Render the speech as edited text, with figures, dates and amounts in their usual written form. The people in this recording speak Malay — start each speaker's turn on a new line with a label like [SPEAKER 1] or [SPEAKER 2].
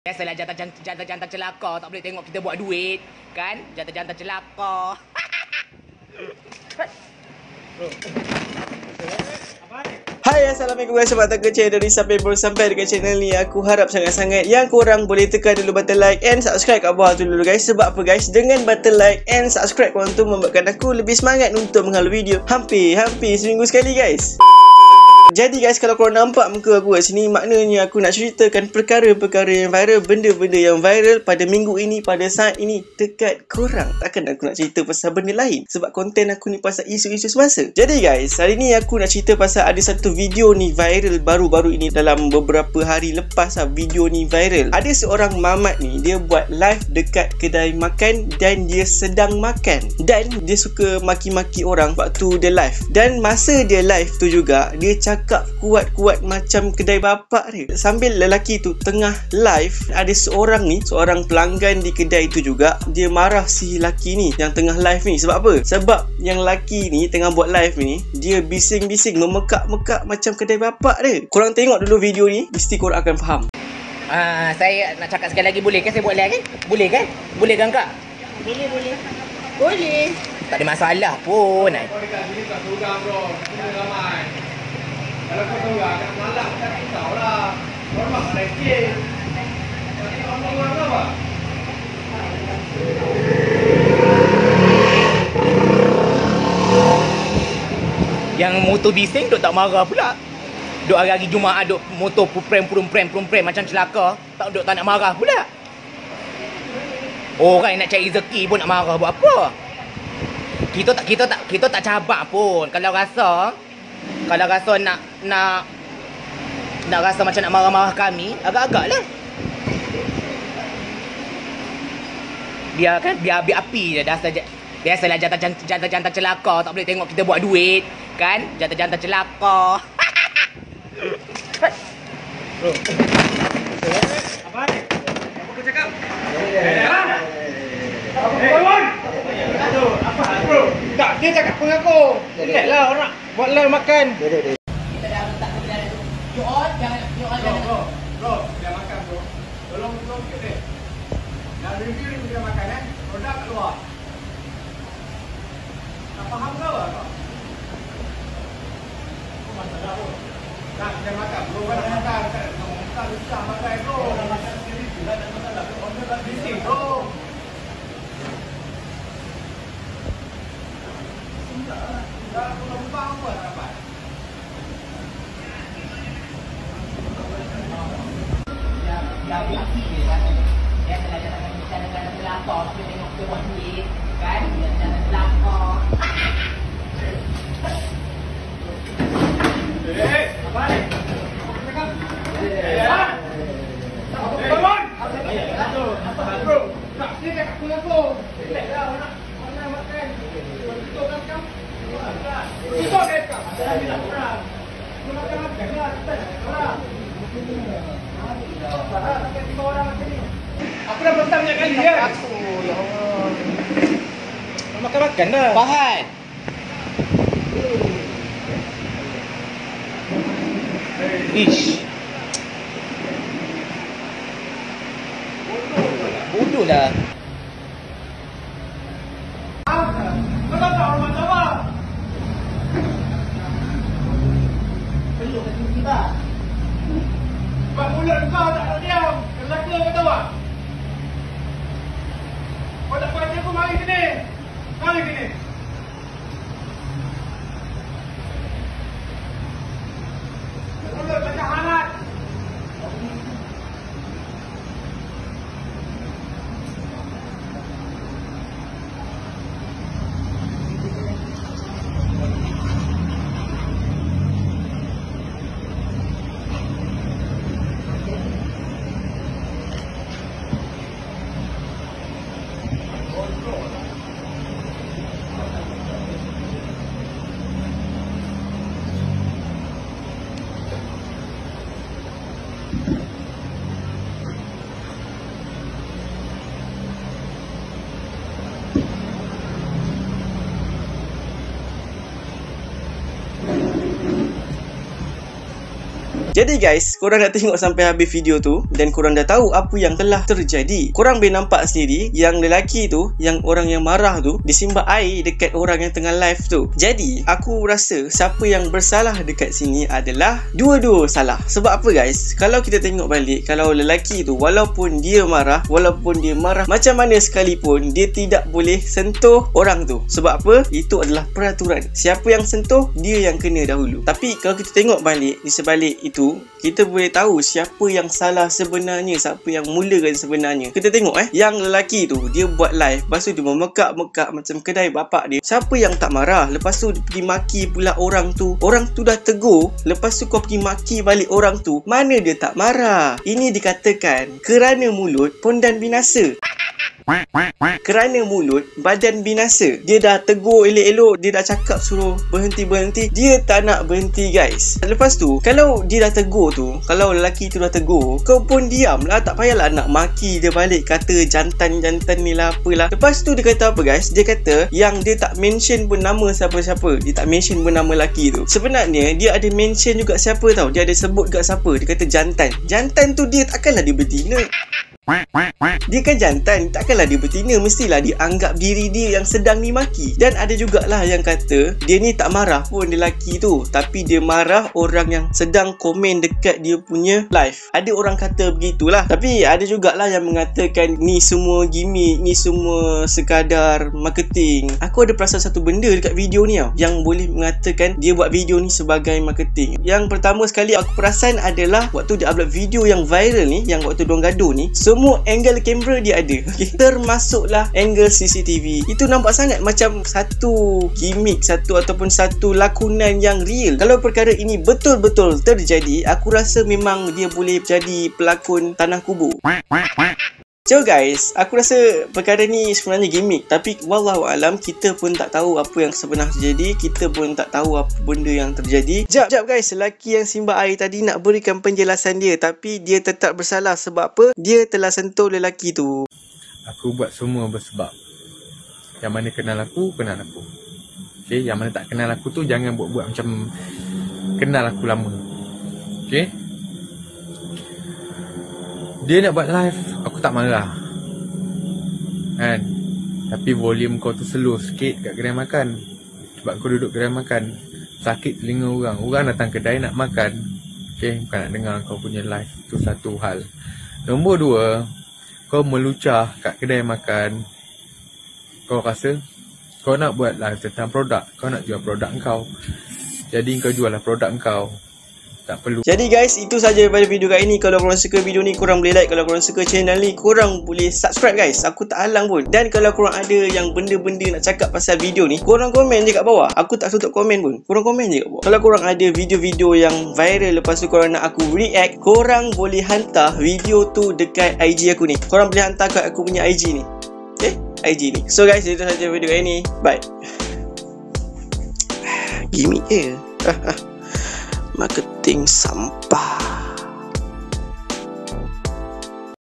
[SPEAKER 1] Biasalah jantan celaka tak boleh tengok kita buat duit, kan? Jantan celaka.
[SPEAKER 2] Hai, Assalamualaikum guys, sobat tak kecil. Dari sampai baru sampai dekat channel ni, aku harap sangat-sangat yang korang boleh tekan dulu button like and subscribe kat bawah tu dulu guys. Sebab apa guys? Dengan button like and subscribe korang tu membuatkan aku lebih semangat untuk menghalau video hampir seminggu sekali guys. Jadi guys, kalau korang nampak muka aku kat sini, maknanya aku nak ceritakan perkara-perkara yang viral, benda-benda yang viral pada minggu ini, pada saat ini dekat korang. Takkan aku nak cerita pasal benda lain, sebab konten aku ni pasal isu-isu semasa. Jadi guys, hari ni aku nak cerita pasal ada satu video ni viral baru-baru ini, dalam beberapa hari lepas lah video ni viral. Ada seorang mamat ni, dia buat live dekat kedai makan dan dia sedang makan. Dan dia suka maki-maki orang waktu dia live. Dan masa dia live tu juga, dia cakap kuat-kuat macam kedai bapak dia. Sambil lelaki tu tengah live, ada seorang pelanggan di kedai tu juga, dia marah si lelaki ni yang tengah live ni. Sebab apa? Sebab yang lelaki ni tengah buat live ni, dia bising-bising, memekak-mekak macam kedai bapak dia. Korang tengok dulu video ni, mesti korang akan faham.
[SPEAKER 1] Saya nak cakap sekali lagi, boleh kan saya buat live kan? Boleh kan? Boleh kan kak? Boleh. Tak ada masalah pun.
[SPEAKER 3] Kau dekat sini tak seorang bro. Kena ramai. Kalau kau seorang, nak malak tak risau lah. Hormat pada sikit. Nanti orang-orang apa?
[SPEAKER 1] Yang motor bising duk tak marah pula. Duk hari-hari Jumaat duk motor prem macam celaka. Tak nak marah pula. Orang nak cari rezeki pun nak marah buat apa? Kita tak cabar pun. Kalau rasa nak rasa macam nak marah-marah kami, agak-agak lah. Biar api je. Biasalah jantan celaka tak boleh tengok kita buat duit, kan? Jantan celaka.
[SPEAKER 3] Bro. Apa ni? Apa kau cakap? Apa bro? Tak, dia cakap apa aku? Ingatlah orang buat live makan.
[SPEAKER 1] Kita dah letak kendaraan tu. You all jangan.
[SPEAKER 3] Bro, dia makan bro. Tolong sikit deh. Dah review dia makan produk keluar. Tak faham ke apa kau? Kau masalah bro. Tak, dia makan bro. Kau dah makan. Tak susah makan bro. Dah makan sendiri juga tak masalah. Order dah bising bro. Dah aku lembang apa tak dapat.
[SPEAKER 1] Biar api je kan. Biasalah jantan celaka tak boleh tengok kita buat duit, kan? Jantan celaka.
[SPEAKER 3] Apa ni? Apa cakap? Bangun! Apa bro? Tak, dia cakap apa aku? Relaxlah, orang makan. Tutup kan kau? Tutup kan kau? Ada bilang orang. Kau makan lah, kita orang. Sampai 5 orang macam ni. Aku dah pesan banyak kali ya.
[SPEAKER 1] Aku, ya Allah.
[SPEAKER 3] Makan dah.
[SPEAKER 1] Fahad. Ish. Bodoh lah.
[SPEAKER 3] Kau tak tahu orang Jawa.
[SPEAKER 1] Peluk kat sini bah.
[SPEAKER 3] Sebab mulut kau tak nak diam. Kelaka kau tahu tak? Kau tak baca aku mari sini. Mari sini. Mulut macam alat.
[SPEAKER 2] Jadi guys, korang nak tengok sampai habis video tu dan korang dah tahu apa yang telah terjadi. Korang boleh nampak sendiri yang lelaki tu, yang orang yang marah tu, disimbat air dekat orang yang tengah live tu. Jadi aku rasa siapa yang bersalah dekat sini adalah dua-dua salah. Sebab apa guys? Kalau kita tengok balik, kalau lelaki tu walaupun dia marah macam mana sekalipun, dia tidak boleh sentuh orang tu. Sebab apa? Itu adalah peraturan. Siapa yang sentuh, dia yang kena dahulu. Tapi kalau kita tengok balik, di sebalik itu, kita boleh tahu siapa yang salah sebenarnya, siapa yang mulakan sebenarnya. Kita tengok yang lelaki tu, dia buat live, lepas tu dia memekak-mekak macam kedai bapak dia. Siapa yang tak marah? Lepas tu dia pergi maki pula orang tu. Orang tu dah tegur, lepas tu kau pergi maki balik orang tu. Mana dia tak marah? Ini dikatakan kerana mulut pondan binasa. Kerana mulut badan binasa. Dia dah tegur elok-elok, dia dah cakap suruh berhenti-berhenti, dia tak nak berhenti guys. Lepas tu kalau dia dah tegur tu, kalau lelaki tu dah tegur, kau pun diam lah, tak payahlah nak maki dia balik, kata jantan-jantan ni lah apalah. Lepas tu dia kata apa guys? Dia kata yang dia tak mention pun nama siapa-siapa. Dia tak mention pun nama lelaki tu. Sebenarnya dia ada mention juga siapa tau. Dia ada sebut juga siapa. Dia kata jantan. Jantan tu dia takkanlah dia betina. Dia kan jantan, takkanlah dia betina, mestilah dia anggap diri dia yang sedang dimaki. Dan ada jugalah yang kata dia ni tak marah pun lelaki tu, tapi dia marah orang yang sedang komen dekat dia punya live. Ada orang kata begitulah. Tapi ada jugalah yang mengatakan ni semua gimmick, ni semua sekadar marketing. Aku ada perasan satu benda dekat video ni tau, yang boleh mengatakan dia buat video ni sebagai marketing. Yang pertama sekali aku perasan adalah waktu dia upload video yang viral ni, yang waktu diorang gaduh ni, semua angle kamera dia ada, okay? Termasuklah angle CCTV. Itu nampak sangat macam satu gimmick, satu ataupun satu lakonan yang real. Kalau perkara ini betul-betul terjadi, aku rasa memang dia boleh jadi pelakon tanah kubur. So guys, aku rasa perkara ni sebenarnya gimmick, tapi wallahualam kita pun tak tahu apa yang sebenar terjadi. Kita pun tak tahu apa benda yang terjadi. Jap guys, lelaki yang simbat air tadi nak berikan penjelasan dia, tapi dia tetap bersalah. Sebab apa? Dia telah sentuh lelaki tu.
[SPEAKER 4] Aku buat semua bersebab. Yang mana kenal aku, kenal aku. Okay, yang mana tak kenal aku tu jangan buat-buat macam kenal aku lama. Okay, dia nak buat live, aku tak marah kan. Tapi volume kau tu slow sikit kat kedai makan. Sebab kau duduk kedai makan, sakit telinga orang. Orang datang kedai nak makan, okay, bukan nak dengar kau punya live. Itu satu hal. Nombor dua, kau melucah kat kedai makan. Kau rasa kau nak buat live tentang produk, kau nak jual produk kau, jadi kau jual lah produk kau. Tak perlu.
[SPEAKER 2] Jadi guys, itu saja daripada video kali ni. Kalau korang suka video ni, korang boleh like. Kalau korang suka channel ni, korang boleh subscribe guys. Aku tak halang pun. Dan kalau korang ada yang benda-benda nak cakap pasal video ni, korang komen je kat bawah. Aku tak tutup komen pun. Korang komen je kat bawah. Kalau korang ada video-video yang viral, lepas tu korang nak aku react, korang boleh hantar video tu dekat IG aku ni. Korang boleh hantar kat aku punya IG ni. Okay? IG ni. So guys, itu saja video kali ni. Bye. Gimmick je. Marketing sampah.